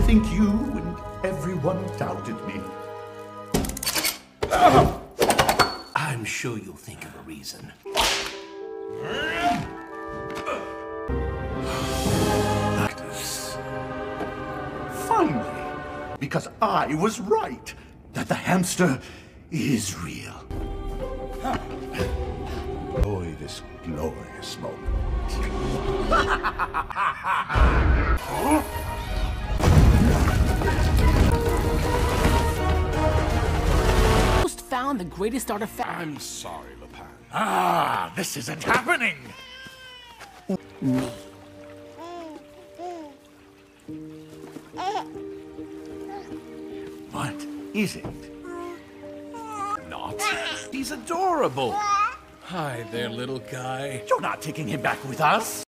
think you and everyone doubted me. I'm sure you'll think of a reason. Finally, because I was right, that the hamster is real. Enjoy this glorious moment. Found the greatest artifact. I'm sorry, Lupin. Ah, this isn't happening! Me. What is it? Not. He's adorable. Hi there, little guy. You're not taking him back with us?